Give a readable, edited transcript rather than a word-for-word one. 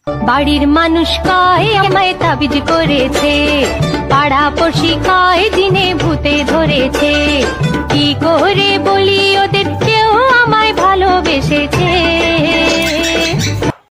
বাড়ির মানুষ কয় আমায় তাবিজ করেছে, পাড়া পড়শি কয় দিনে ভূতে ধরেছে।